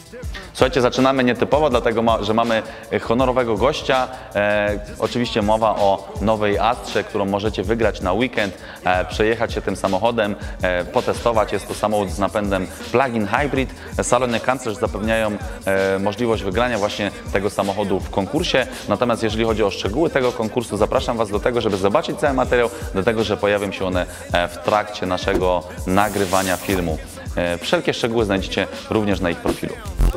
Słuchajcie, zaczynamy nietypowo, dlatego że mamy honorowego gościa. Oczywiście mowa o nowej Astrze, którą możecie wygrać na weekend, przejechać się tym samochodem, potestować. Jest to samochód z napędem plug-in hybrid. Salony Kanclerz zapewniają możliwość wygrania właśnie tego samochodu w konkursie. Natomiast jeżeli chodzi o szczegóły tego konkursu, zapraszam Was do tego, żeby zobaczyć cały materiał, do tego, że pojawią się one w trakcie naszego nagrywania filmu. Wszelkie szczegóły znajdziecie również na ich profilu.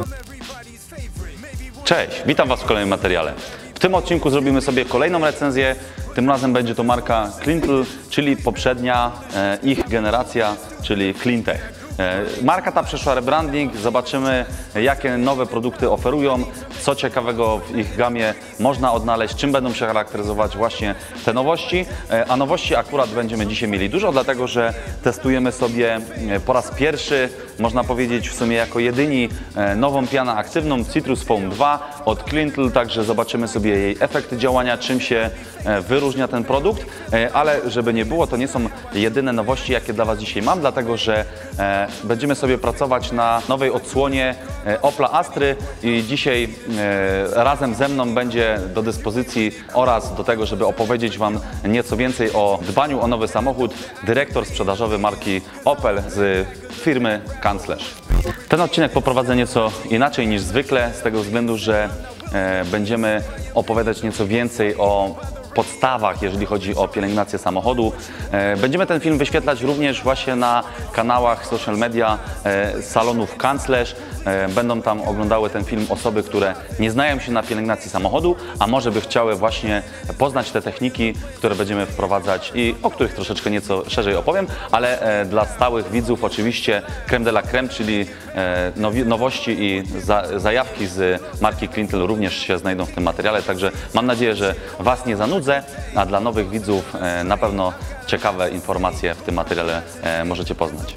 Cześć, witam Was w kolejnym materiale. W tym odcinku zrobimy sobie kolejną recenzję. Tym razem będzie to marka Clintel, czyli poprzednia ich generacja, czyli Clintech. Marka ta przeszła rebranding, zobaczymy jakie nowe produkty oferują, co ciekawego w ich gamie można odnaleźć, czym będą się charakteryzować właśnie te nowości. A nowości akurat będziemy dzisiaj mieli dużo, dlatego że testujemy sobie po raz pierwszy, można powiedzieć w sumie jako jedyni, nową pianę aktywną Citrus Foam 2 od Clintel, także zobaczymy sobie jej efekty działania, czym się wyróżnia ten produkt, ale żeby nie było, to nie są jedyne nowości, jakie dla Was dzisiaj mam, dlatego że będziemy sobie pracować na nowej odsłonie Opla Astry i dzisiaj razem ze mną będzie do dyspozycji oraz do tego, żeby opowiedzieć Wam nieco więcej o dbaniu o nowy samochód, dyrektor sprzedażowy marki Opel z firmy Kanclerz. Ten odcinek poprowadzę nieco inaczej niż zwykle, z tego względu, że będziemy opowiadać nieco więcej o podstawach, jeżeli chodzi o pielęgnację samochodu. Będziemy ten film wyświetlać również właśnie na kanałach social media salonów Kanclerz. Będą tam oglądały ten film osoby, które nie znają się na pielęgnacji samochodu, a może by chciały właśnie poznać te techniki, które będziemy wprowadzać i o których troszeczkę nieco szerzej opowiem, ale dla stałych widzów oczywiście crème de la crème, czyli nowości i zajawki z marki Clintel również się znajdą w tym materiale, także mam nadzieję, że Was nie zanudzę, a dla nowych widzów na pewno ciekawe informacje w tym materiale możecie poznać.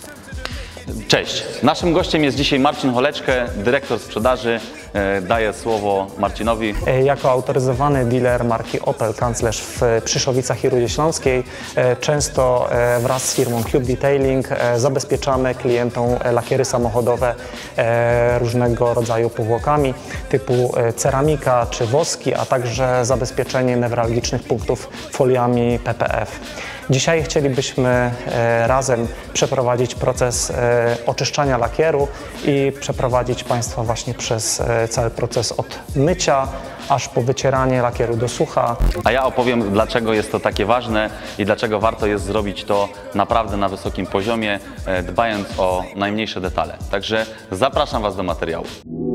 Cześć, naszym gościem jest dzisiaj Marcin Holeczkę, dyrektor sprzedaży. Daję słowo Marcinowi. Jako autoryzowany dealer marki Opel Kanclerz w Przyszowicach i Rudzie Śląskiej często wraz z firmą Cube Detailing zabezpieczamy klientom lakiery samochodowe różnego rodzaju powłokami typu ceramika czy woski, a także zabezpieczenie newralgicznych punktów foliami PPF. Dzisiaj chcielibyśmy razem przeprowadzić proces oczyszczania lakieru i przeprowadzić Państwa właśnie przez cały proces od mycia aż po wycieranie lakieru do sucha. A ja opowiem, dlaczego jest to takie ważne i dlaczego warto jest zrobić to naprawdę na wysokim poziomie, dbając o najmniejsze detale. Także zapraszam Was do materiału.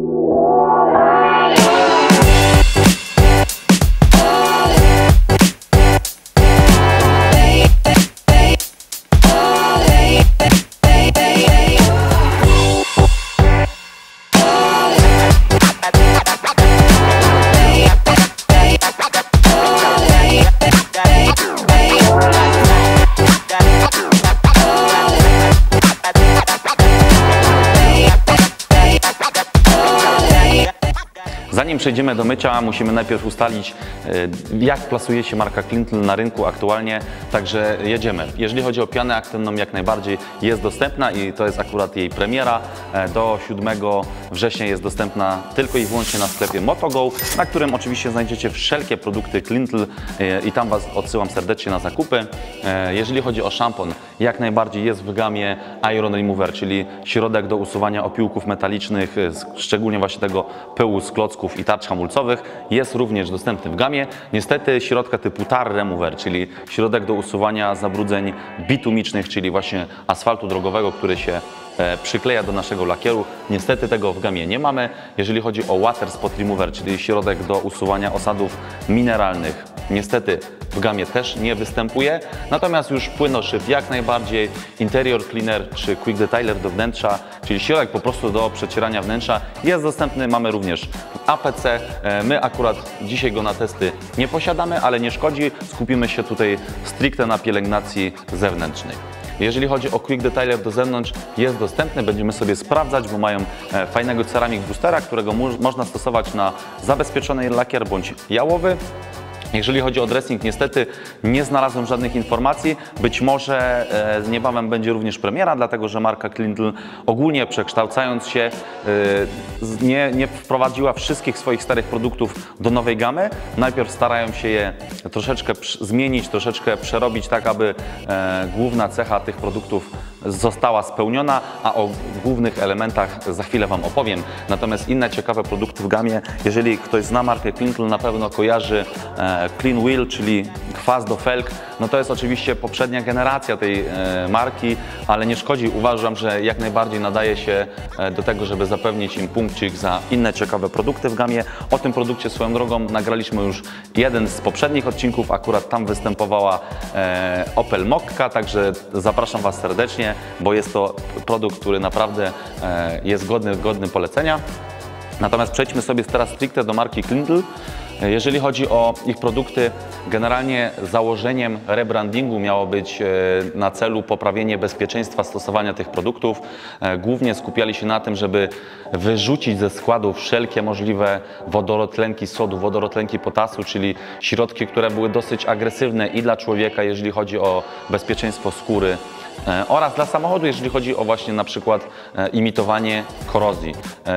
Zanim przejdziemy do mycia, musimy najpierw ustalić, jak plasuje się marka Clintel na rynku aktualnie, także jedziemy. Jeżeli chodzi o pianę aktywną, jak najbardziej jest dostępna i to jest akurat jej premiera. Do 7 września jest dostępna tylko i wyłącznie na sklepie Motogo, na którym oczywiście znajdziecie wszelkie produkty Clintel i tam Was odsyłam serdecznie na zakupy. Jeżeli chodzi o szampon, jak najbardziej jest w gamie Iron Remover, czyli środek do usuwania opiłków metalicznych, szczególnie właśnie tego pyłu z klocków i tarcz hamulcowych, jest również dostępny w gamie. Niestety środka typu Tar Remover, czyli środek do usuwania zabrudzeń bitumicznych, czyli właśnie asfaltu drogowego, który się przykleja do naszego lakieru. Niestety tego w gamie nie mamy. Jeżeli chodzi o Water Spot Remover, czyli środek do usuwania osadów mineralnych, niestety w gamie też nie występuje. Natomiast już płynoszyb jak najbardziej, Interior Cleaner czy Quick Detailer do wnętrza, czyli środek po prostu do przecierania wnętrza jest dostępny. Mamy również APC. My akurat dzisiaj go na testy nie posiadamy, ale nie szkodzi. Skupimy się tutaj stricte na pielęgnacji zewnętrznej. Jeżeli chodzi o Quick Detailer do zewnątrz, jest dostępny, będziemy sobie sprawdzać, bo mają fajnego ceramic boostera, którego można stosować na zabezpieczony lakier bądź jałowy. Jeżeli chodzi o dressing, niestety nie znalazłem żadnych informacji. Być może niebawem będzie również premiera, dlatego że marka Clintel ogólnie przekształcając się nie wprowadziła wszystkich swoich starych produktów do nowej gamy. Najpierw starają się je troszeczkę zmienić, troszeczkę przerobić tak, aby główna cecha tych produktów została spełniona, a o głównych elementach za chwilę Wam opowiem. Natomiast inne ciekawe produkty w gamie, jeżeli ktoś zna markę Clintel, na pewno kojarzy Clean Wheel, czyli kwas do felg. No to jest oczywiście poprzednia generacja tej marki, ale nie szkodzi. Uważam, że jak najbardziej nadaje się do tego, żeby zapewnić im punkcik za inne ciekawe produkty w gamie. O tym produkcie swoją drogą nagraliśmy już jeden z poprzednich odcinków, akurat tam występowała Opel Mokka, także zapraszam Was serdecznie, bo jest to produkt, który naprawdę jest godny polecenia. Natomiast przejdźmy sobie teraz stricte do marki Clintel. Jeżeli chodzi o ich produkty, generalnie założeniem rebrandingu miało być na celu poprawienie bezpieczeństwa stosowania tych produktów. Głównie skupiali się na tym, żeby wyrzucić ze składu wszelkie możliwe wodorotlenki sodu, wodorotlenki potasu, czyli środki, które były dosyć agresywne i dla człowieka, jeżeli chodzi o bezpieczeństwo skóry, oraz dla samochodu, jeżeli chodzi o właśnie na przykład imitowanie korozji.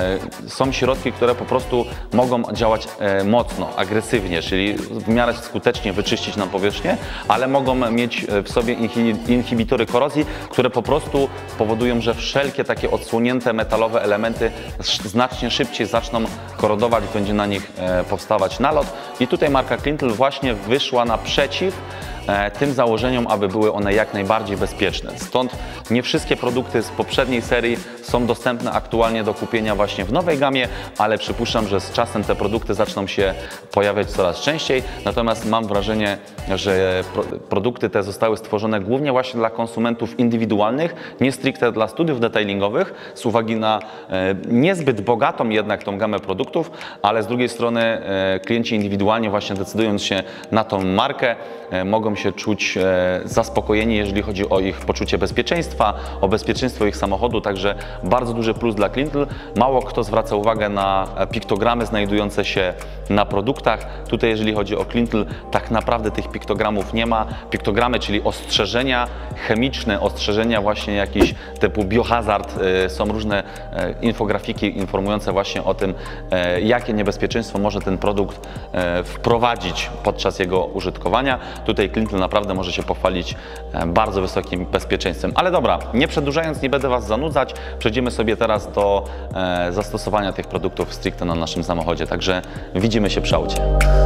Są środki, które po prostu mogą działać mocno, agresywnie, czyli w miarę skutecznie wyczyścić nam powierzchnię, ale mogą mieć w sobie inhibitory korozji, które po prostu powodują, że wszelkie takie odsłonięte metalowe elementy znacznie szybciej zaczną korodować, będzie na nich powstawać nalot. I tutaj marka Clintel właśnie wyszła naprzeciw tym założeniom, aby były one jak najbardziej bezpieczne. Stąd nie wszystkie produkty z poprzedniej serii są dostępne aktualnie do kupienia właśnie w nowej gamie, ale przypuszczam, że z czasem te produkty zaczną się pojawiać coraz częściej. Natomiast mam wrażenie, że produkty te zostały stworzone głównie właśnie dla konsumentów indywidualnych, nie stricte dla studiów detailingowych, z uwagi na niezbyt bogatą jednak tą gamę produktów, ale z drugiej strony klienci indywidualnie właśnie decydując się na tą markę, mogą się czuć zaspokojeni, jeżeli chodzi o ich poczucie bezpieczeństwa, o bezpieczeństwo ich samochodu, także bardzo duży plus dla Clintel. Mało kto zwraca uwagę na piktogramy znajdujące się na produktach. Tutaj jeżeli chodzi o Clintel, tak naprawdę tych piktogramów nie ma. Piktogramy, czyli ostrzeżenia chemiczne, ostrzeżenia właśnie jakiś typu biohazard, są różne infografiki informujące właśnie o tym, jakie niebezpieczeństwo może ten produkt wprowadzić podczas jego użytkowania. Tutaj Clintel naprawdę może się pochwalić bardzo wysokim bezpieczeństwem. Ale dobra, nie przedłużając, nie będę Was zanudzać, przejdziemy sobie teraz do zastosowania tych produktów stricte na naszym samochodzie. Także widzimy się przy aucie.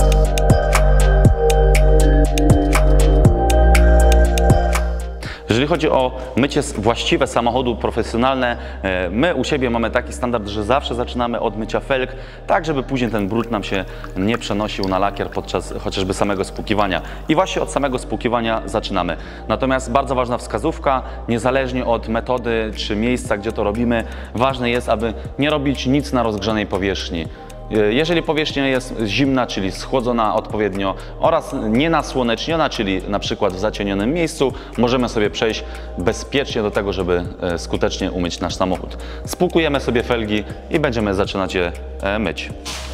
Jeżeli chodzi o mycie właściwe samochodu, profesjonalne, my u siebie mamy taki standard, że zawsze zaczynamy od mycia felg, tak żeby później ten brud nam się nie przenosił na lakier podczas chociażby samego spłukiwania. I właśnie od samego spłukiwania zaczynamy. Natomiast bardzo ważna wskazówka, niezależnie od metody czy miejsca, gdzie to robimy, ważne jest, aby nie robić nic na rozgrzanej powierzchni. Jeżeli powierzchnia jest zimna, czyli schłodzona odpowiednio oraz nienasłoneczniona, czyli na przykład w zacienionym miejscu, możemy sobie przejść bezpiecznie do tego, żeby skutecznie umyć nasz samochód. Spłukujemy sobie felgi i będziemy zaczynać je myć.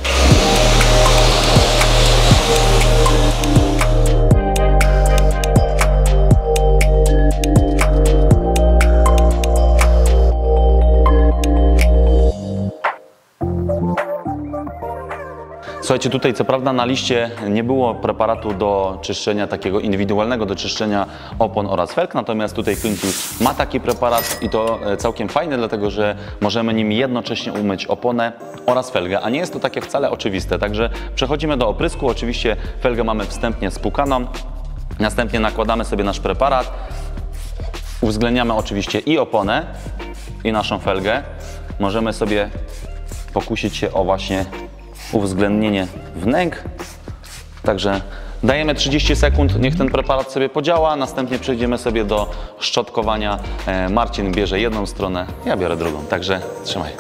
Słuchajcie, tutaj co prawda na liście nie było preparatu do czyszczenia, takiego indywidualnego do czyszczenia opon oraz felg, natomiast tutaj Clintel ma taki preparat i to całkiem fajny, dlatego że możemy nim jednocześnie umyć oponę oraz felgę, a nie jest to takie wcale oczywiste. Także przechodzimy do oprysku, oczywiście felgę mamy wstępnie spłukaną, następnie nakładamy sobie nasz preparat, uwzględniamy oczywiście i oponę, i naszą felgę. Możemy sobie pokusić się o właśnie uwzględnienie wnęk, także dajemy 30 sekund, niech ten preparat sobie podziała, następnie przejdziemy sobie do szczotkowania. Marcin bierze jedną stronę, ja biorę drugą, także trzymaj.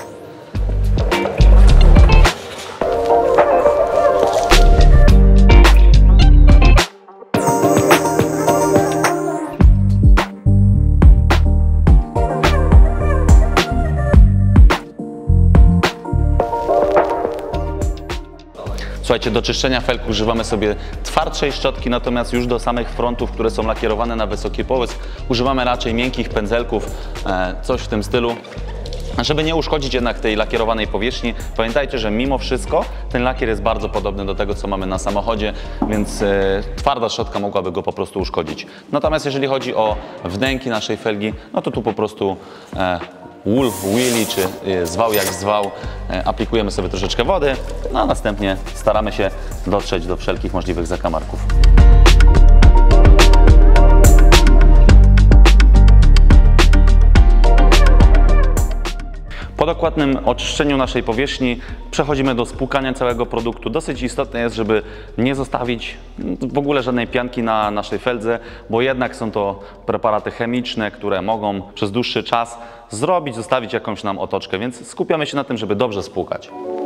Słuchajcie, do czyszczenia felg używamy sobie twardszej szczotki, natomiast już do samych frontów, które są lakierowane na wysoki połysk, używamy raczej miękkich pędzelków, coś w tym stylu, żeby nie uszkodzić jednak tej lakierowanej powierzchni. Pamiętajcie, że mimo wszystko ten lakier jest bardzo podobny do tego, co mamy na samochodzie, więc twarda szczotka mogłaby go po prostu uszkodzić. Natomiast jeżeli chodzi o wnęki naszej felgi, no to tu po prostu Wolf Wheelie, czy zwał jak zwał, aplikujemy sobie troszeczkę wody, no a następnie staramy się dotrzeć do wszelkich możliwych zakamarków. Po dokładnym oczyszczeniu naszej powierzchni przechodzimy do spłukania całego produktu. Dosyć istotne jest, żeby nie zostawić w ogóle żadnej pianki na naszej feldze, bo jednak są to preparaty chemiczne, które mogą przez dłuższy czas zostawić jakąś nam otoczkę, więc skupiamy się na tym, żeby dobrze spłukać.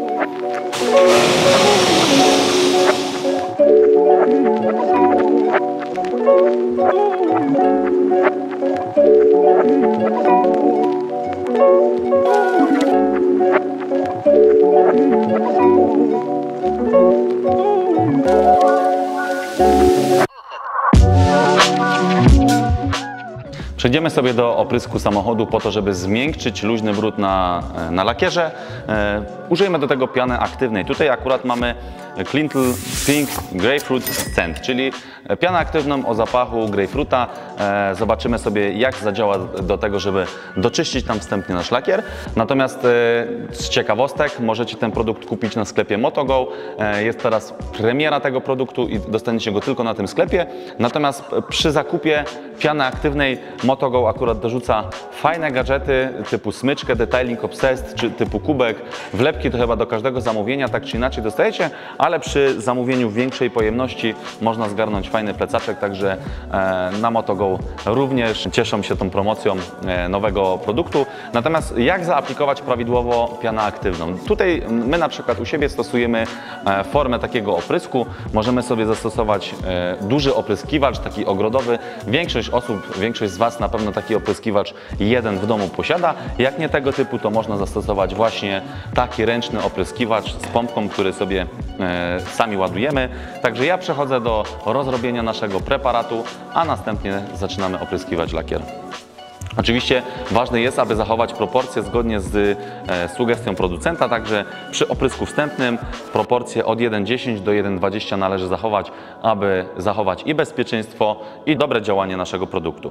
Przejdziemy sobie do oprysku samochodu po to, żeby zmiękczyć luźny brud na lakierze. Użyjemy do tego piany aktywnej. Tutaj akurat mamy Clintle Pink Grapefruit Scent, czyli pianę aktywną o zapachu grejpfruta. Zobaczymy sobie, jak zadziała do tego, żeby doczyścić tam wstępnie nasz lakier. Natomiast z ciekawostek możecie ten produkt kupić na sklepie Motogo. Jest teraz premiera tego produktu i dostaniecie go tylko na tym sklepie. Natomiast przy zakupie piany aktywnej Motogo akurat dorzuca fajne gadżety typu smyczkę, Detailing Obsessed czy typu kubek. Wlepki to chyba do każdego zamówienia tak czy inaczej dostajecie, ale przy zamówieniu większej pojemności można zgarnąć fajny plecaczek, także na Motogo również cieszą się tą promocją nowego produktu. Natomiast jak zaaplikować prawidłowo pianę aktywną? Tutaj my na przykład u siebie stosujemy formę takiego oprysku. Możemy sobie zastosować duży opryskiwacz, taki ogrodowy. Większość z Was na pewno taki opryskiwacz jeden w domu posiada. Jak nie tego typu, to można zastosować właśnie taki ręczny opryskiwacz z pompką, który sobie sami ładujemy. Także ja przechodzę do rozrobienia naszego preparatu, a następnie zaczynamy opryskiwać lakier. Oczywiście ważne jest, aby zachować proporcje zgodnie z sugestią producenta, także przy oprysku wstępnym proporcje od 1,10 do 1,20 należy zachować, aby zachować i bezpieczeństwo, i dobre działanie naszego produktu.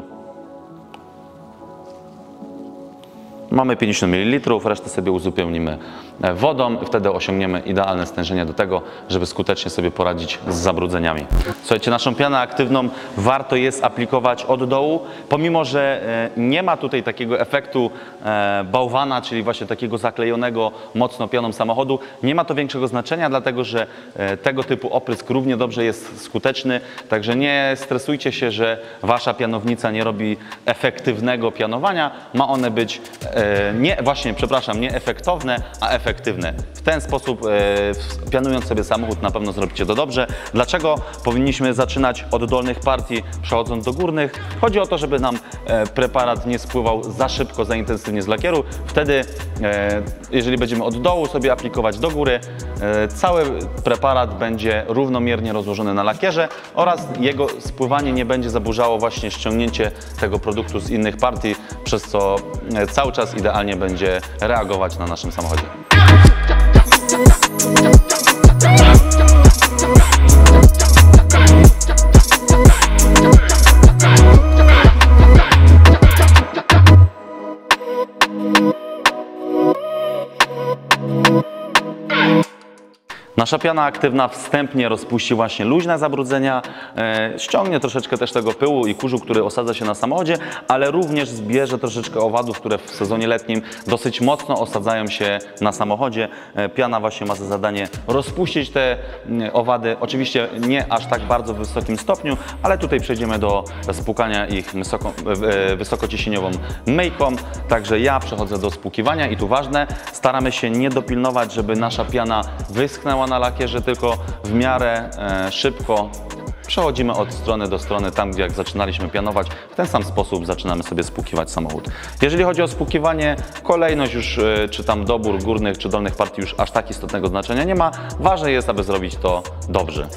Mamy 50 ml, resztę sobie uzupełnimy wodą i wtedy osiągniemy idealne stężenie do tego, żeby skutecznie sobie poradzić z zabrudzeniami. Słuchajcie, naszą pianę aktywną warto jest aplikować od dołu, pomimo że nie ma tutaj takiego efektu bałwana, czyli właśnie takiego zaklejonego mocno pianą samochodu. Nie ma to większego znaczenia, dlatego że tego typu oprysk równie dobrze jest skuteczny, także nie stresujcie się, że Wasza pianownica nie robi efektywnego pianowania. Ma one być nie efektowne, a efektywne. W ten sposób pianując sobie samochód na pewno zrobicie to dobrze. Dlaczego powinniśmy zaczynać od dolnych partii, przechodząc do górnych? Chodzi o to, żeby nam preparat nie spływał za szybko, za intensywnie z lakieru. Wtedy, jeżeli będziemy od dołu sobie aplikować do góry, cały preparat będzie równomiernie rozłożony na lakierze oraz jego spływanie nie będzie zaburzało właśnie ściągnięcie tego produktu z innych partii, przez co cały czas idealnie będzie reagować na naszym samochodzie. Nasza piana aktywna wstępnie rozpuści właśnie luźne zabrudzenia, ściągnie troszeczkę też tego pyłu i kurzu, który osadza się na samochodzie, ale również zbierze troszeczkę owadów, które w sezonie letnim dosyć mocno osadzają się na samochodzie. Piana właśnie ma za zadanie rozpuścić te owady, oczywiście nie aż tak bardzo w wysokim stopniu, ale tutaj przejdziemy do spłukania ich wysokociśnieniową myjką, także ja przechodzę do spłukiwania i tu ważne, staramy się nie dopilnować, żeby nasza piana wyschnęła na lakierze, tylko w miarę szybko Przechodzimy od strony do strony, tam jak zaczynaliśmy pianować, w ten sam sposób zaczynamy sobie spłukiwać samochód. Jeżeli chodzi o spłukiwanie, kolejność już, czy tam dobór górnych czy dolnych partii już aż tak istotnego znaczenia nie ma. Ważne jest, aby zrobić to dobrze.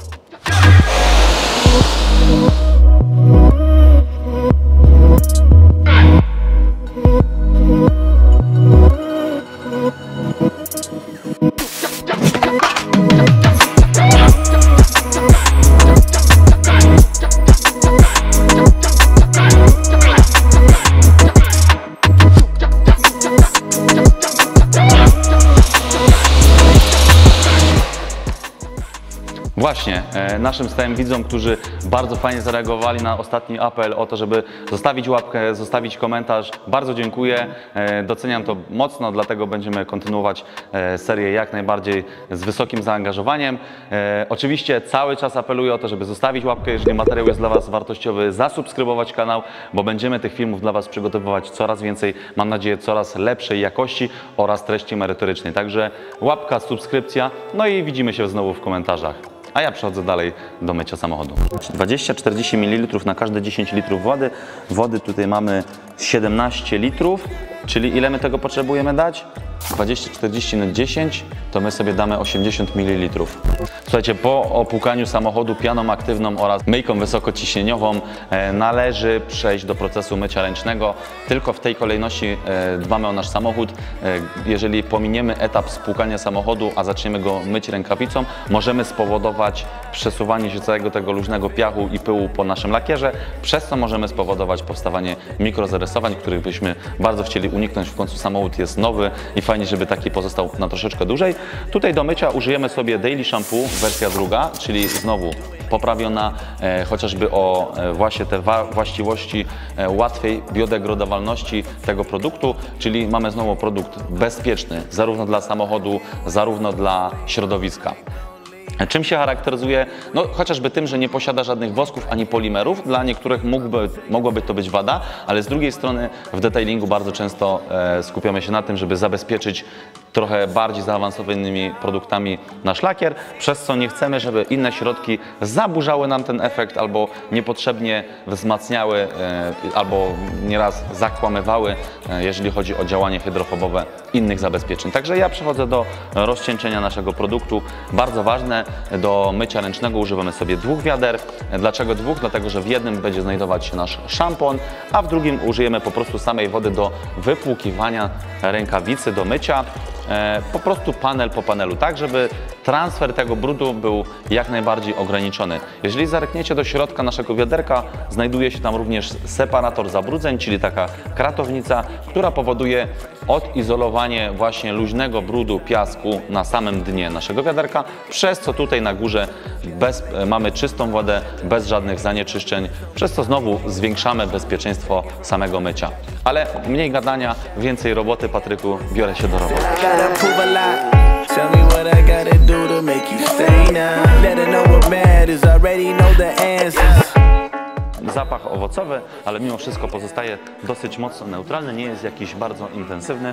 Właśnie, naszym stałym widzom, którzy bardzo fajnie zareagowali na ostatni apel o to, żeby zostawić łapkę, zostawić komentarz, bardzo dziękuję, doceniam to mocno, dlatego będziemy kontynuować serię jak najbardziej z wysokim zaangażowaniem. Oczywiście cały czas apeluję o to, żeby zostawić łapkę, jeżeli materiał jest dla Was wartościowy, zasubskrybować kanał, bo będziemy tych filmów dla Was przygotowywać coraz więcej, mam nadzieję coraz lepszej jakości oraz treści merytorycznej. Także łapka, subskrypcja, no i widzimy się znowu w komentarzach. A ja przechodzę dalej do mycia samochodu. 20-40 ml na każde 10 litrów wody. Wody tutaj mamy 17 litrów, czyli ile my tego potrzebujemy dać? 20-40 na 10, to my sobie damy 80 ml. Słuchajcie, po opłukaniu samochodu pianą aktywną oraz myjką wysokociśnieniową należy przejść do procesu mycia ręcznego. Tylko w tej kolejności dbamy o nasz samochód. Jeżeli pominiemy etap spłukania samochodu, a zaczniemy go myć rękawicą, możemy spowodować przesuwanie się całego tego luźnego piachu i pyłu po naszym lakierze, przez co możemy spowodować powstawanie mikrozarysowań, których byśmy bardzo chcieli uniknąć. W końcu samochód jest nowy i fajnie, żeby taki pozostał na troszeczkę dłużej. Tutaj do mycia użyjemy sobie Daily Shampoo, wersja druga, czyli znowu poprawiona chociażby o właśnie te właściwości łatwej biodegradowalności tego produktu, czyli mamy znowu produkt bezpieczny zarówno dla samochodu, zarówno dla środowiska. Czym się charakteryzuje? No, chociażby tym, że nie posiada żadnych wosków ani polimerów. Dla niektórych mogłaby to być wada, ale z drugiej strony w detailingu bardzo często skupiamy się na tym, żeby zabezpieczyć trochę bardziej zaawansowanymi produktami nasz lakier, przez co nie chcemy, żeby inne środki zaburzały nam ten efekt albo niepotrzebnie wzmacniały albo nieraz zakłamywały, jeżeli chodzi o działanie hydrofobowe innych zabezpieczeń. Także ja przechodzę do rozcieńczenia naszego produktu. Bardzo ważne, do mycia ręcznego używamy sobie 2 wiader. Dlaczego 2? Dlatego, że w jednym będzie znajdować się nasz szampon, a w drugim użyjemy po prostu samej wody do wypłukiwania rękawicy, do mycia. Po prostu panel po panelu, tak żeby transfer tego brudu był jak najbardziej ograniczony. Jeżeli zerkniecie do środka naszego wiaderka, znajduje się tam również separator zabrudzeń, czyli taka kratownica, która powoduje odizolowanie właśnie luźnego brudu, piasku na samym dnie naszego wiaderka, przez co tutaj na górze mamy czystą wodę, bez żadnych zanieczyszczeń, przez co znowu zwiększamy bezpieczeństwo samego mycia. Ale mniej gadania, więcej roboty. Patryku, biorę się do roboty. Tell me what I gotta do to make you stay now. Let her know what matters, already know the answers. Zapach owocowy, ale mimo wszystko pozostaje dosyć mocno neutralny, nie jest jakiś bardzo intensywny.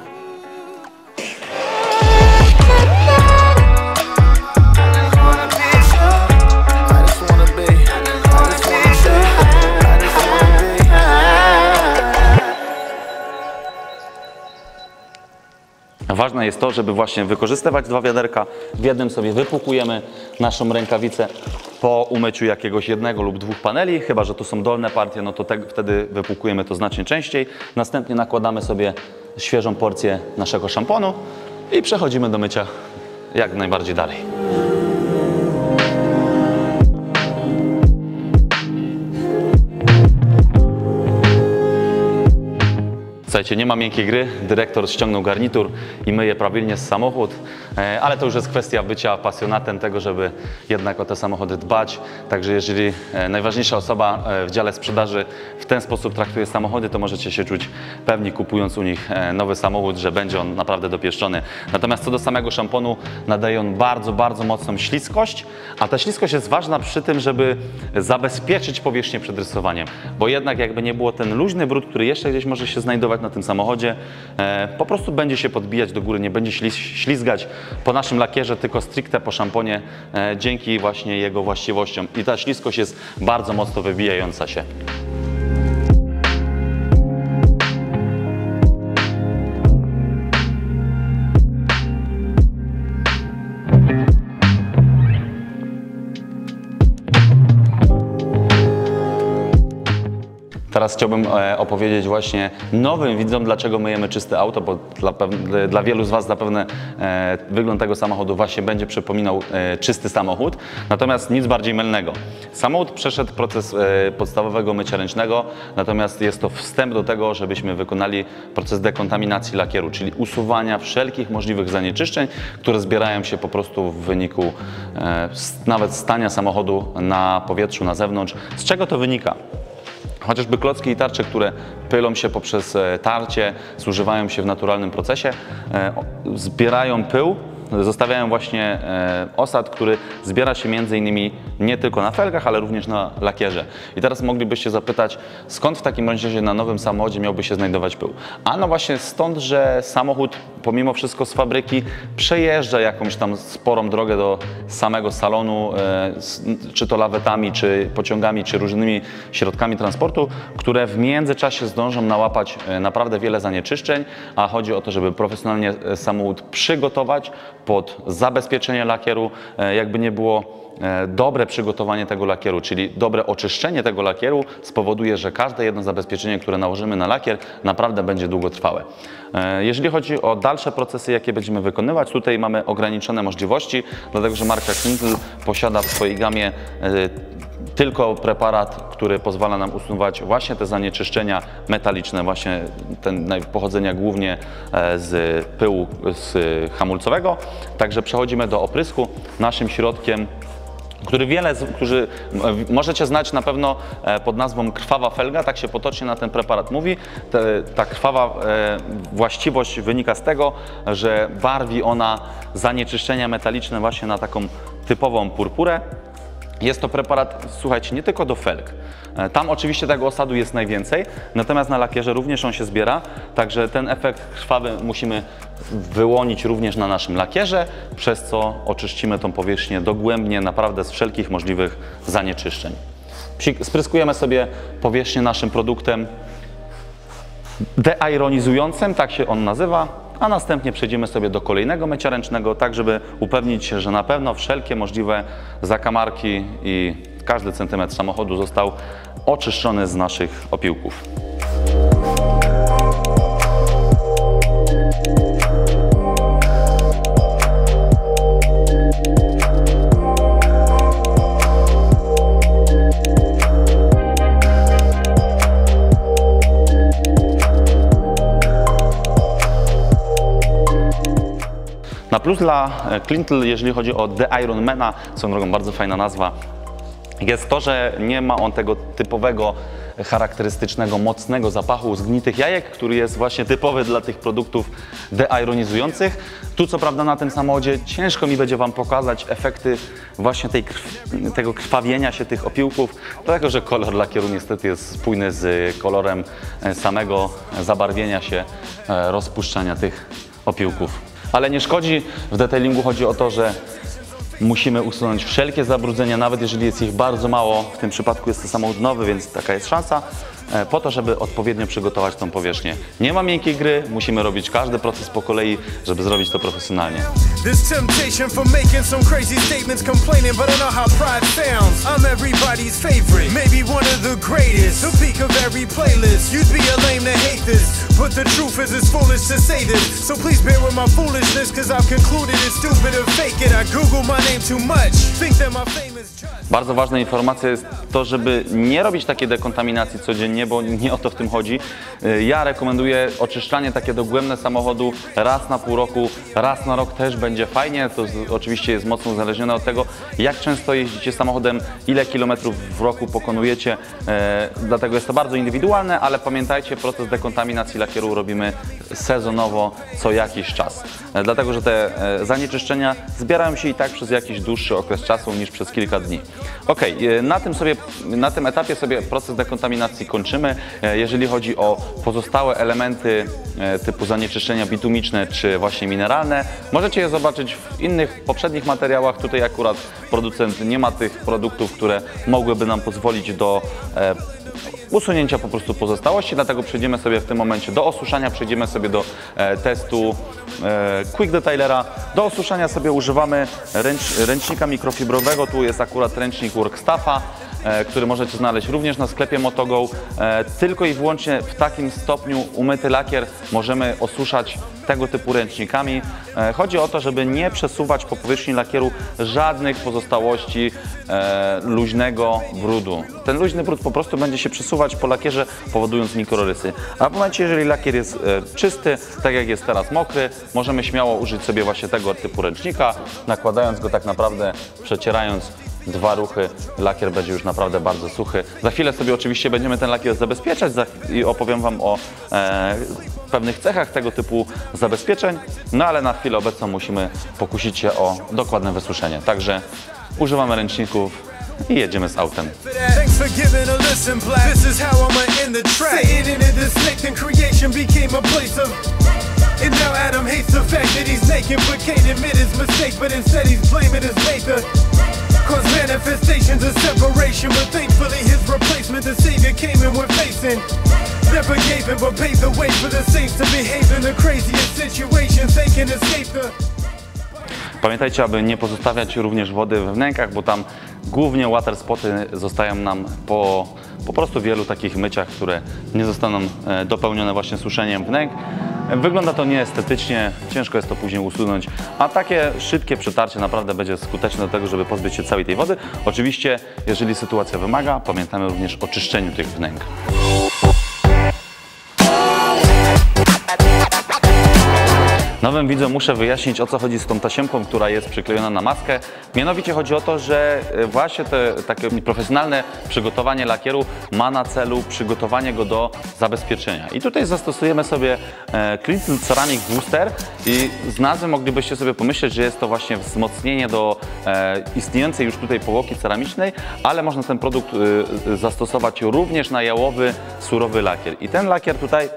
Ważne jest to, żeby właśnie wykorzystywać 2 wiaderka. W jednym sobie wypłukujemy naszą rękawicę po umyciu jakiegoś 1 lub 2 paneli, chyba że to są dolne partie, no to wtedy wypłukujemy to znacznie częściej. Następnie nakładamy sobie świeżą porcję naszego szamponu i przechodzimy do mycia jak najbardziej dalej. Słuchajcie, nie ma miękkiej gry, dyrektor ściągnął garnitur i myje prawilnie samochód, ale to już jest kwestia bycia pasjonatem tego, żeby jednak o te samochody dbać. Także jeżeli najważniejsza osoba w dziale sprzedaży w ten sposób traktuje samochody, to możecie się czuć pewni, kupując u nich nowy samochód, że będzie on naprawdę dopieszczony. Natomiast co do samego szamponu, nadaje on bardzo, bardzo mocną śliskość, a ta śliskość jest ważna przy tym, żeby zabezpieczyć powierzchnię przed rysowaniem, bo jednak jakby nie było ten luźny brud, który jeszcze gdzieś może się znajdować na tym samochodzie po prostu będzie się podbijać do góry, nie będzie ślizgać po naszym lakierze, tylko stricte po szamponie dzięki właśnie jego właściwościom. I ta śliskość jest bardzo mocno wybijająca się. Teraz chciałbym opowiedzieć właśnie nowym widzom, dlaczego myjemy czyste auto, bo dla wielu z Was zapewne wygląd tego samochodu właśnie będzie przypominał czysty samochód, natomiast nic bardziej mylnego. Samochód przeszedł proces podstawowego mycia ręcznego, natomiast jest to wstęp do tego, żebyśmy wykonali proces dekontaminacji lakieru, czyli usuwania wszelkich możliwych zanieczyszczeń, które zbierają się po prostu w wyniku nawet stania samochodu na powietrzu, na zewnątrz. Z czego to wynika? Chociażby klocki i tarcze, które pylą się poprzez tarcie, zużywają się w naturalnym procesie, zbierają pył, zostawiają właśnie osad, który zbiera się między innymi nie tylko na felgach, ale również na lakierze. I teraz moglibyście zapytać, skąd w takim razie na nowym samochodzie miałby się znajdować pył? A no właśnie stąd, że samochód pomimo wszystko z fabryki przejeżdża jakąś tam sporą drogę do samego salonu, czy to lawetami, czy pociągami, czy różnymi środkami transportu, które w międzyczasie zdążą nałapać naprawdę wiele zanieczyszczeń, a chodzi o to, żeby profesjonalnie samochód przygotować pod zabezpieczenie lakieru, jakby nie było dobre przygotowanie tego lakieru, czyli dobre oczyszczenie tego lakieru spowoduje, że każde jedno zabezpieczenie, które nałożymy na lakier, naprawdę będzie długotrwałe. Jeżeli chodzi o dalsze procesy, jakie będziemy wykonywać, tutaj mamy ograniczone możliwości, dlatego że marka Clintle posiada w swojej gamie tylko preparat, który pozwala nam usuwać właśnie te zanieczyszczenia metaliczne, właśnie ten pochodzenia głównie z pyłu hamulcowego. Także przechodzimy do oprysku. Naszym środkiem, którzy możecie znać na pewno pod nazwą krwawa felga, tak się potocznie na ten preparat mówi. Ta krwawa właściwość wynika z tego, że barwi ona zanieczyszczenia metaliczne właśnie na taką typową purpurę. Jest to preparat, słuchajcie, nie tylko do felg. Tam oczywiście tego osadu jest najwięcej, natomiast na lakierze również on się zbiera, także ten efekt krwawy musimy wyłonić również na naszym lakierze, przez co oczyścimy tą powierzchnię dogłębnie, naprawdę z wszelkich możliwych zanieczyszczeń. Spryskujemy sobie powierzchnię naszym produktem deironizującym, tak się on nazywa, a następnie przejdziemy sobie do kolejnego mycia ręcznego, tak żeby upewnić się, że na pewno wszelkie możliwe zakamarki i każdy centymetr samochodu został oczyszczony z naszych opiłków. Na plus dla Clintle, jeżeli chodzi o The Iron Mana, swoją drogą bardzo fajna nazwa, jest to, że nie ma on tego typowego, charakterystycznego, mocnego zapachu zgnitych jajek, który jest właśnie typowy dla tych produktów deironizujących. Tu co prawda na tym samochodzie ciężko mi będzie Wam pokazać efekty właśnie tego krwawienia się tych opiłków, dlatego że kolor lakieru niestety jest spójny z kolorem samego zabarwienia się, rozpuszczania tych opiłków. Ale nie szkodzi, w detailingu chodzi o to, że musimy usunąć wszelkie zabrudzenia, nawet jeżeli jest ich bardzo mało. W tym przypadku jest to samochód nowy, więc taka jest szansa, po to, żeby odpowiednio przygotować tą powierzchnię. Nie ma miękkiej gry, musimy robić każdy proces po kolei, żeby zrobić to profesjonalnie. Bardzo ważna informacja jest to, żeby nie robić takiej dekontaminacji codziennie, bo nie o to w tym chodzi. Ja rekomenduję oczyszczanie takie dogłębne samochodu raz na pół roku, raz na rok też będzie fajnie. To oczywiście jest mocno uzależnione od tego, jak często jeździcie samochodem, ile kilometrów w roku pokonujecie. Dlatego jest to bardzo indywidualne, ale pamiętajcie, proces dekontaminacji lakieru robimy sezonowo, co jakiś czas. Dlatego, że te zanieczyszczenia zbierają się i tak przez jakiś dłuższy okres czasu niż przez kilka dni. Ok, na tym sobie na tym etapie sobie proces dekontaminacji kończymy. Jeżeli chodzi o pozostałe elementy typu zanieczyszczenia bitumiczne czy właśnie mineralne, możecie je zobaczyć w innych poprzednich materiałach. Tutaj akurat producent nie ma tych produktów, które mogłyby nam pozwolić do usunięcia po prostu pozostałości, dlatego przejdziemy sobie w tym momencie do osuszania, przejdziemy sobie do testu Quick Detailera. Do osuszania sobie używamy ręcznika mikrofibrowego, tu jest akurat ręcznik Workstaffa, który możecie znaleźć również na sklepie Motogo. Tylko i wyłącznie w takim stopniu umyty lakier możemy osuszać tego typu ręcznikami. Chodzi o to, żeby nie przesuwać po powierzchni lakieru żadnych pozostałości luźnego brudu. Ten luźny brud po prostu będzie się przesuwać po lakierze, powodując mikrorysy. A w momencie, jeżeli lakier jest czysty, tak jak jest teraz mokry, możemy śmiało użyć sobie właśnie tego typu ręcznika, nakładając go tak naprawdę, przecierając 2 ruchy, lakier będzie już naprawdę bardzo suchy. Za chwilę sobie oczywiście będziemy ten lakier zabezpieczać i opowiem Wam o pewnych cechach tego typu zabezpieczeń, no ale na chwilę obecną musimy pokusić się o dokładne wysuszenie. Także używamy ręczników i jedziemy z autem. And now Adam hates the fact that he's naked, but can't admit his mistake, but instead he's blaming his maker. Cause manifestations of separation, but thankfully his replacement, the savior, came and we're facing. Never gave him, but paved the way for the saints to behave in the craziest situations they can escape the... Pamiętajcie, aby nie pozostawiać również wody we wnękach, bo tam głównie water spoty zostają nam po prostu wielu takich myciach, które nie zostaną dopełnione właśnie suszeniem wnęk. Wygląda to nieestetycznie, ciężko jest to później usunąć, a takie szybkie przetarcie naprawdę będzie skuteczne do tego, żeby pozbyć się całej tej wody. Oczywiście, jeżeli sytuacja wymaga, pamiętamy również o czyszczeniu tych wnęk. Nowym widzom muszę wyjaśnić, o co chodzi z tą tasiemką, która jest przyklejona na maskę. Mianowicie chodzi o to, że właśnie takie profesjonalne przygotowanie lakieru ma na celu przygotowanie go do zabezpieczenia. I tutaj zastosujemy sobie Clintle Ceramic Booster i z nazwy moglibyście sobie pomyśleć, że jest to właśnie wzmocnienie do istniejącej już tutaj powłoki ceramicznej, ale można ten produkt zastosować również na jałowy, surowy lakier. I ten lakier tutaj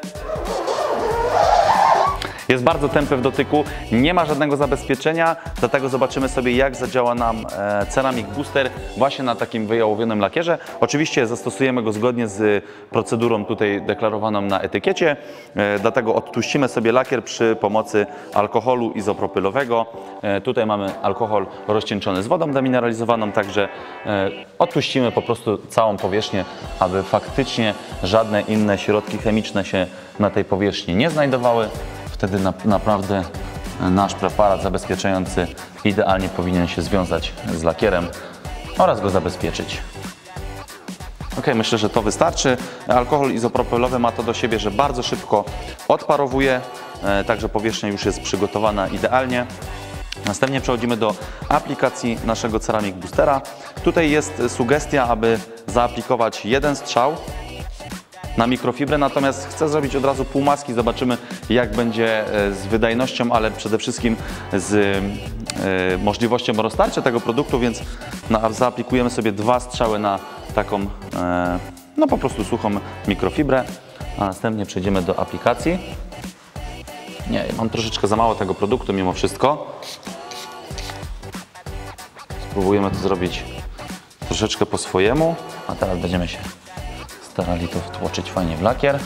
jest bardzo tępy w dotyku, nie ma żadnego zabezpieczenia, dlatego zobaczymy sobie, jak zadziała nam Ceramic Booster właśnie na takim wyjałowionym lakierze. Oczywiście zastosujemy go zgodnie z procedurą tutaj deklarowaną na etykiecie, dlatego odtłuścimy sobie lakier przy pomocy alkoholu izopropylowego. Tutaj mamy alkohol rozcieńczony z wodą demineralizowaną, także odtłuścimy po prostu całą powierzchnię, aby faktycznie żadne inne środki chemiczne się na tej powierzchni nie znajdowały. Wtedy naprawdę nasz preparat zabezpieczający idealnie powinien się związać z lakierem oraz go zabezpieczyć. Ok, myślę, że to wystarczy. Alkohol izopropylowy ma to do siebie, że bardzo szybko odparowuje, także powierzchnia już jest przygotowana idealnie. Następnie przechodzimy do aplikacji naszego Ceramic Boostera. Tutaj jest sugestia, aby zaaplikować 1 strzał na mikrofibrę, natomiast chcę zrobić od razu pół maski. Zobaczymy, jak będzie z wydajnością, ale przede wszystkim z możliwością roztarcia tego produktu, więc zaaplikujemy sobie 2 strzały na taką no po prostu suchą mikrofibrę, a następnie przejdziemy do aplikacji. Nie, mam troszeczkę za mało tego produktu mimo wszystko. Spróbujemy to zrobić troszeczkę po swojemu, a teraz będziemy się starali to wtłoczyć fajnie w lakier.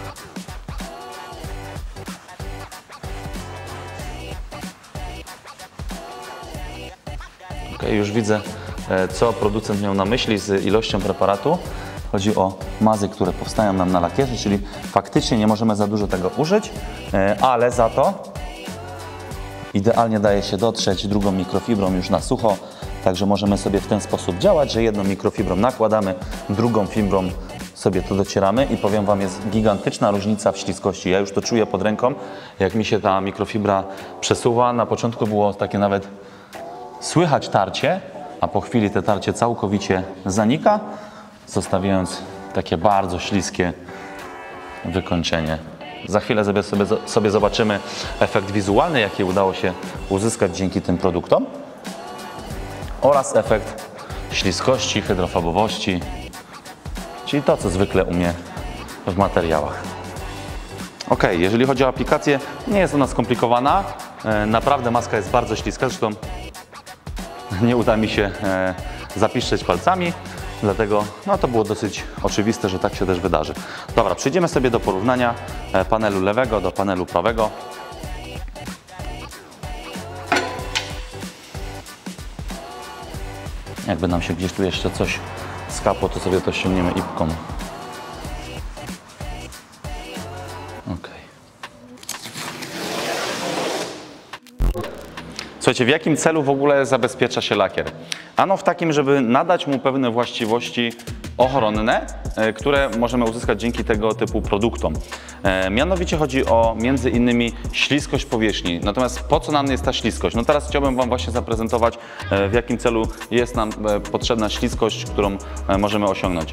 Ok, już widzę, co producent miał na myśli z ilością preparatu. Chodzi o mazy, które powstają nam na lakierze, czyli faktycznie nie możemy za dużo tego użyć, ale za to idealnie daje się dotrzeć drugą mikrofibrą już na sucho. Także możemy sobie w ten sposób działać, że jedną mikrofibrą nakładamy, drugą fibrą sobie to docieramy i powiem Wam, jest gigantyczna różnica w śliskości. Ja już to czuję pod ręką, jak mi się ta mikrofibra przesuwa. Na początku było takie nawet słychać tarcie, a po chwili te tarcie całkowicie zanika, zostawiając takie bardzo śliskie wykończenie. Za chwilę sobie zobaczymy efekt wizualny, jaki udało się uzyskać dzięki tym produktom oraz efekt śliskości, hydrofobowości, czyli to, co zwykle u mnie w materiałach. Ok, jeżeli chodzi o aplikację, nie jest ona skomplikowana. Naprawdę maska jest bardzo śliska, zresztą nie uda mi się zapiszczeć palcami, dlatego no, to było dosyć oczywiste, że tak się też wydarzy. Dobra, przejdziemy sobie do porównania panelu lewego do panelu prawego. Jakby nam się gdzieś tu jeszcze coś skapło, to sobie to ściągniemy ipką. Ok. Słuchajcie, w jakim celu w ogóle zabezpiecza się lakier? Ano w takim, żeby nadać mu pewne właściwości ochronne, które możemy uzyskać dzięki tego typu produktom. Mianowicie chodzi o między innymi śliskość powierzchni. Natomiast po co nam jest ta śliskość? No teraz chciałbym Wam właśnie zaprezentować, w jakim celu jest nam potrzebna śliskość, którą możemy osiągnąć.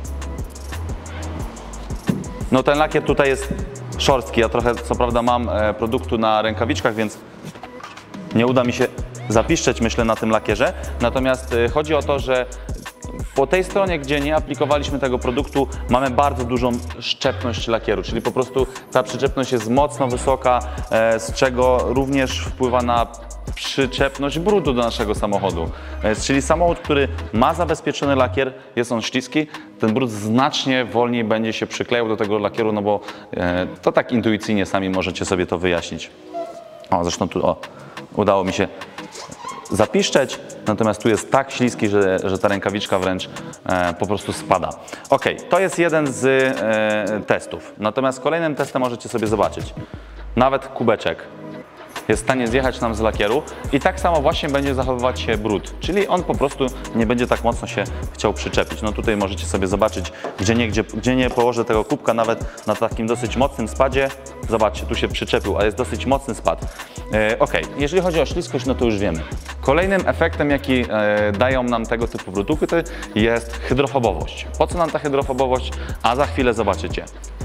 No ten lakier tutaj jest szorstki. Ja trochę co prawda mam produktu na rękawiczkach, więc nie uda mi się zapiszczeć, myślę, na tym lakierze. Natomiast chodzi o to, że po tej stronie, gdzie nie aplikowaliśmy tego produktu, mamy bardzo dużą szczepność lakieru, czyli po prostu ta przyczepność jest mocno wysoka, z czego również wpływa na przyczepność brudu do naszego samochodu. Czyli samochód, który ma zabezpieczony lakier, jest on śliski, ten brud znacznie wolniej będzie się przyklejał do tego lakieru, no bo to tak intuicyjnie sami możecie sobie to wyjaśnić. O, zresztą tu udało mi się zapiszczeć, natomiast tu jest tak śliski, że ta rękawiczka wręcz po prostu spada. Ok, to jest jeden z testów. Natomiast kolejnym testem możecie sobie zobaczyć. Nawet kubeczek jest w stanie zjechać nam z lakieru i tak samo właśnie będzie zachowywać się brud, czyli on po prostu nie będzie tak mocno się chciał przyczepić. No tutaj możecie sobie zobaczyć, gdzie nie położę tego kubka, nawet na takim dosyć mocnym spadzie. Zobaczcie, tu się przyczepił, a jest dosyć mocny spad. Ok, jeżeli chodzi o śliskość, no to już wiemy. Kolejnym efektem, jaki dają nam tego typu produkty, jest hydrofobowość. Po co nam ta hydrofobowość? A za chwilę zobaczycie.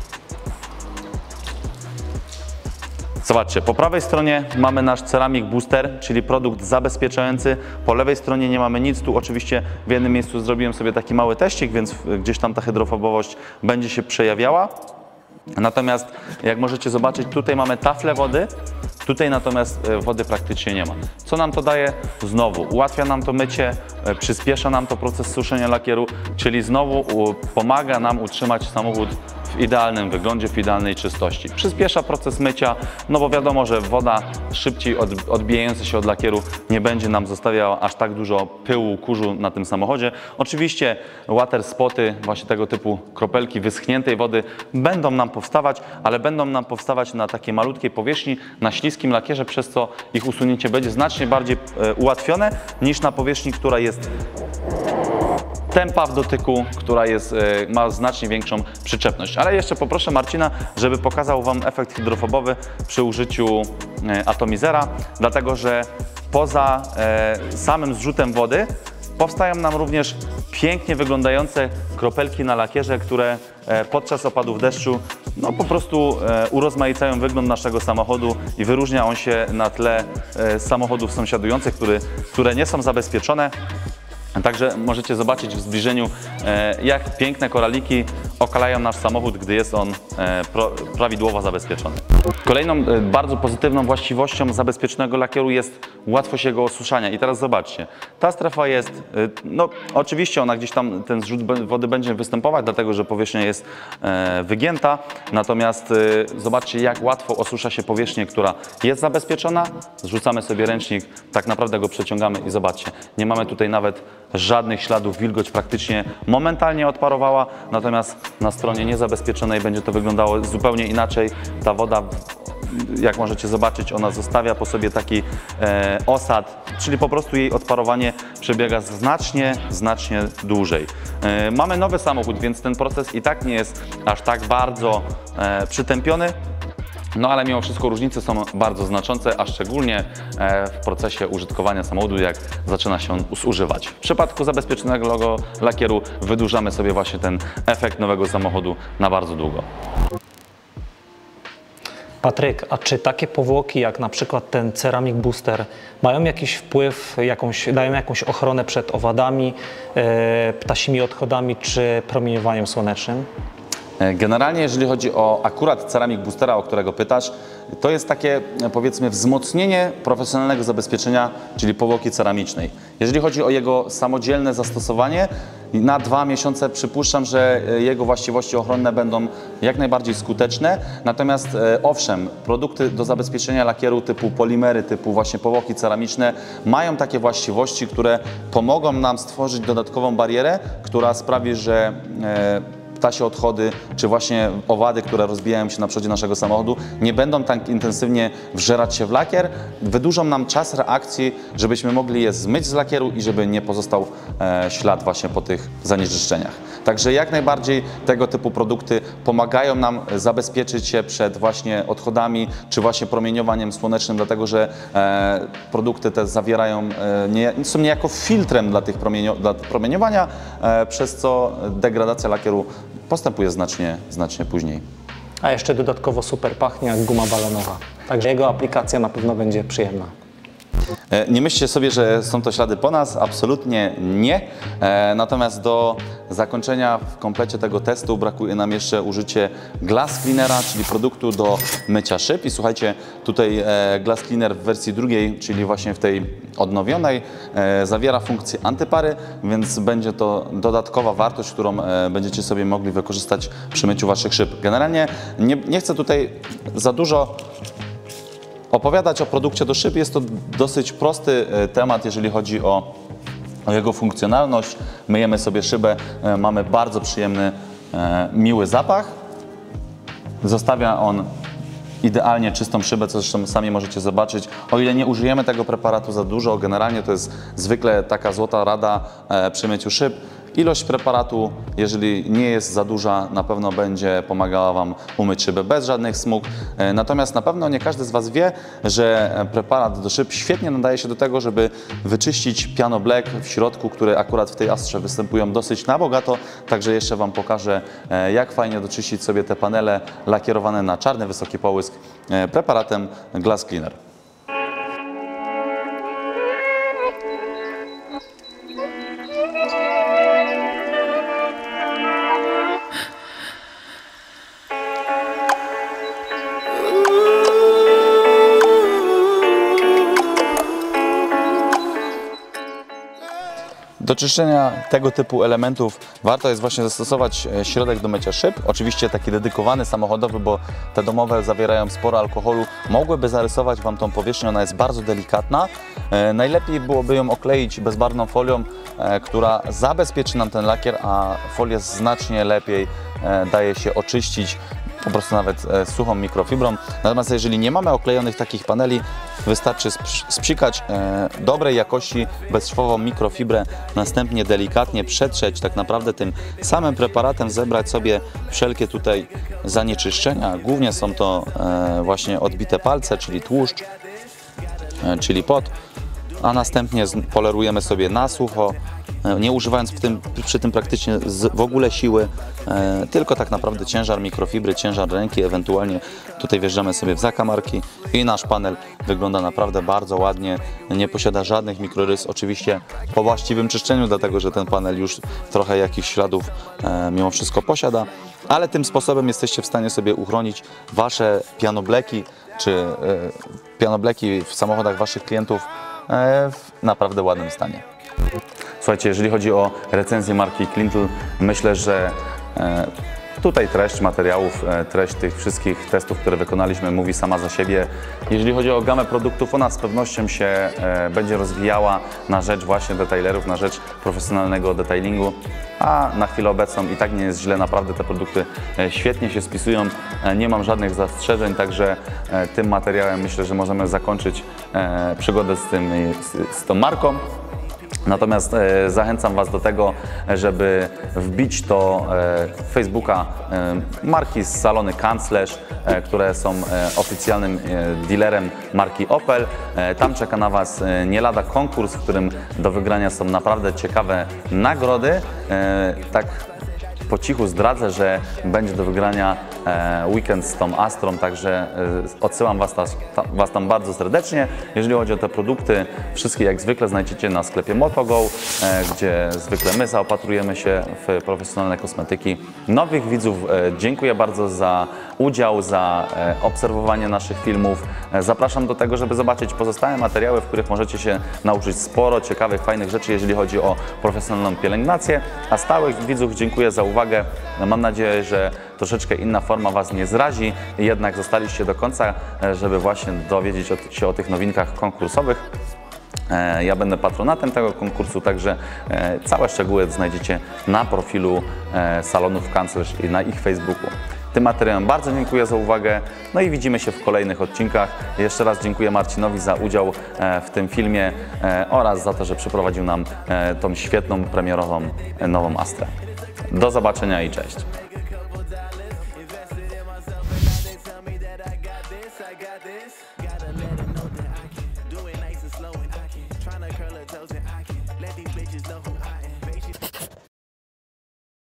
Zobaczcie, po prawej stronie mamy nasz Ceramic Booster, czyli produkt zabezpieczający. Po lewej stronie nie mamy nic. Tu oczywiście w jednym miejscu zrobiłem sobie taki mały teścik, więc gdzieś tam ta hydrofobowość będzie się przejawiała. Natomiast jak możecie zobaczyć, tutaj mamy taflę wody, tutaj natomiast wody praktycznie nie ma. Co nam to daje? Znowu ułatwia nam to mycie, przyspiesza nam to proces suszenia lakieru, czyli znowu pomaga nam utrzymać samochód w idealnym wyglądzie, w idealnej czystości. Przyspiesza proces mycia, no bo wiadomo, że woda szybciej odbijająca się od lakieru nie będzie nam zostawiała aż tak dużo pyłu, kurzu na tym samochodzie. Oczywiście water spoty, właśnie tego typu kropelki wyschniętej wody będą nam powstawać, ale będą nam powstawać na takiej malutkiej powierzchni, na śliskim lakierze, przez co ich usunięcie będzie znacznie bardziej ułatwione niż na powierzchni, która jest tępa w dotyku, która ma znacznie większą przyczepność. Ale jeszcze poproszę Marcina, żeby pokazał Wam efekt hydrofobowy przy użyciu atomizera, dlatego że poza samym zrzutem wody powstają nam również pięknie wyglądające kropelki na lakierze, które podczas opadów deszczu no po prostu urozmaicają wygląd naszego samochodu i wyróżnia on się na tle samochodów sąsiadujących, które nie są zabezpieczone. Także możecie zobaczyć w zbliżeniu, jak piękne koraliki okalają nasz samochód, gdy jest on prawidłowo zabezpieczony. Kolejną bardzo pozytywną właściwością zabezpieczonego lakieru jest łatwość jego osuszania. I teraz zobaczcie, ta strefa jest, no oczywiście ona gdzieś tam, ten zrzut wody będzie występować, dlatego że powierzchnia jest wygięta. Natomiast zobaczcie, jak łatwo osusza się powierzchnię, która jest zabezpieczona. Zrzucamy sobie ręcznik, tak naprawdę go przeciągamy i zobaczcie, nie mamy tutaj nawet żadnych śladów, wilgoć praktycznie momentalnie odparowała, natomiast na stronie niezabezpieczonej będzie to wyglądało zupełnie inaczej. Ta woda, jak możecie zobaczyć, ona zostawia po sobie taki osad, czyli po prostu jej odparowanie przebiega znacznie dłużej. Mamy nowy samochód, więc ten proces i tak nie jest aż tak bardzo przytępiony. No ale mimo wszystko różnice są bardzo znaczące, a szczególnie w procesie użytkowania samochodu, jak zaczyna się on zużywać. W przypadku zabezpieczonego lakieru wydłużamy sobie właśnie ten efekt nowego samochodu na bardzo długo. Patryk, a czy takie powłoki jak na przykład ten Ceramic Booster mają jakiś wpływ, dają jakąś ochronę przed owadami, ptasimi odchodami czy promieniowaniem słonecznym? Generalnie jeżeli chodzi o akurat Ceramic Boostera, o którego pytasz, to jest takie, powiedzmy, wzmocnienie profesjonalnego zabezpieczenia, czyli powłoki ceramicznej. Jeżeli chodzi o jego samodzielne zastosowanie, na 2 miesiące przypuszczam, że jego właściwości ochronne będą jak najbardziej skuteczne. Natomiast owszem, produkty do zabezpieczenia lakieru typu polimery, typu właśnie powłoki ceramiczne mają takie właściwości, które pomogą nam stworzyć dodatkową barierę, która sprawi, że ptasie odchody, czy właśnie owady, które rozbijają się na przodzie naszego samochodu, nie będą tak intensywnie wżerać się w lakier, wydłużą nam czas reakcji, żebyśmy mogli je zmyć z lakieru i żeby nie pozostał ślad właśnie po tych zanieczyszczeniach. Także jak najbardziej tego typu produkty pomagają nam zabezpieczyć się przed właśnie odchodami, czy właśnie promieniowaniem słonecznym, dlatego że produkty te zawierają, są niejako filtrem dla tych promieniowania, przez co degradacja lakieru postępuje znacznie później. A jeszcze dodatkowo super pachnie jak guma balonowa. Także jego aplikacja na pewno będzie przyjemna. Nie myślcie sobie, że są to ślady po nas, absolutnie nie. Natomiast do zakończenia w komplecie tego testu brakuje nam jeszcze użycie Glass Cleanera, czyli produktu do mycia szyb. I słuchajcie, tutaj Glass Cleaner w wersji drugiej, czyli właśnie w tej odnowionej, zawiera funkcję antypary, więc będzie to dodatkowa wartość, którą będziecie sobie mogli wykorzystać przy myciu waszych szyb. Generalnie nie chcę tutaj za dużo opowiadać o produkcie do szyb. Jest to dosyć prosty temat, jeżeli chodzi o jego funkcjonalność. Myjemy sobie szybę, mamy bardzo przyjemny, miły zapach. Zostawia on idealnie czystą szybę, co zresztą sami możecie zobaczyć. O ile nie użyjemy tego preparatu za dużo, generalnie to jest zwykle taka złota rada przy myciu szyb. Ilość preparatu, jeżeli nie jest za duża, na pewno będzie pomagała Wam umyć szybę bez żadnych smug. Natomiast na pewno nie każdy z Was wie, że preparat do szyb świetnie nadaje się do tego, żeby wyczyścić piano black w środku, które akurat w tej Astrze występują dosyć na bogato. Także jeszcze Wam pokażę, jak fajnie doczyścić sobie te panele lakierowane na czarny, wysoki połysk preparatem Glass Cleaner. Do czyszczenia tego typu elementów warto jest właśnie zastosować środek do mycia szyb. Oczywiście taki dedykowany, samochodowy, bo te domowe zawierają sporo alkoholu. Mogłyby zarysować Wam tą powierzchnię, ona jest bardzo delikatna. Najlepiej byłoby ją okleić bezbarwną folią, która zabezpieczy nam ten lakier, a folię znacznie lepiej daje się oczyścić, po prostu nawet suchą mikrofibrą. Natomiast jeżeli nie mamy oklejonych takich paneli, wystarczy spsikać dobrej jakości bezszwową mikrofibrę, następnie delikatnie przetrzeć tak naprawdę tym samym preparatem, zebrać sobie wszelkie tutaj zanieczyszczenia. Głównie są to właśnie odbite palce, czyli tłuszcz, czyli pot, a następnie polerujemy sobie na sucho, nie używając przy tym praktycznie w ogóle siły, tylko tak naprawdę ciężar mikrofibry, ciężar ręki, ewentualnie tutaj wjeżdżamy sobie w zakamarki i nasz panel wygląda naprawdę bardzo ładnie, nie posiada żadnych mikrorys, oczywiście po właściwym czyszczeniu, dlatego że ten panel już trochę jakichś śladów mimo wszystko posiada, ale tym sposobem jesteście w stanie sobie uchronić Wasze pianobleki, czy pianobleki w samochodach Waszych klientów w naprawdę ładnym stanie. Słuchajcie, jeżeli chodzi o recenzję marki Cleantle, myślę, że tutaj treść materiałów, treść tych wszystkich testów, które wykonaliśmy, mówi sama za siebie. Jeżeli chodzi o gamę produktów, ona z pewnością się będzie rozwijała na rzecz właśnie detailerów, na rzecz profesjonalnego detailingu, a na chwilę obecną i tak nie jest źle, naprawdę te produkty świetnie się spisują, nie mam żadnych zastrzeżeń, także tym materiałem myślę, że możemy zakończyć przygodę z tą marką. Natomiast zachęcam Was do tego, żeby wbić to Facebooka marki z salony Kanclerz, które są oficjalnym dealerem marki Opel. Tam czeka na Was nie lada konkurs, w którym do wygrania są naprawdę ciekawe nagrody. Tak po cichu zdradzę, że będzie do wygrania weekend z tą Astrą, także odsyłam Was tam bardzo serdecznie. Jeżeli chodzi o te produkty, wszystkie jak zwykle znajdziecie na sklepie MotoGo, gdzie zwykle my zaopatrujemy się w profesjonalne kosmetyki. Nowych widzów dziękuję bardzo za udział, za obserwowanie naszych filmów. Zapraszam do tego, żeby zobaczyć pozostałe materiały, w których możecie się nauczyć sporo ciekawych, fajnych rzeczy, jeżeli chodzi o profesjonalną pielęgnację. A stałych widzów dziękuję za uwagę. Mam nadzieję, że troszeczkę inna forma Was nie zrazi, jednak zostaliście do końca, żeby właśnie dowiedzieć się o tych nowinkach konkursowych. Ja będę patronatem tego konkursu, także całe szczegóły znajdziecie na profilu salonów Kanclerz i na ich Facebooku. Tym materiałem bardzo dziękuję za uwagę, no i widzimy się w kolejnych odcinkach. Jeszcze raz dziękuję Marcinowi za udział w tym filmie oraz za to, że przeprowadził nam tą świetną, premierową nową Astrę. Do zobaczenia i cześć! Tryna curl her toes and I can let these bitches know who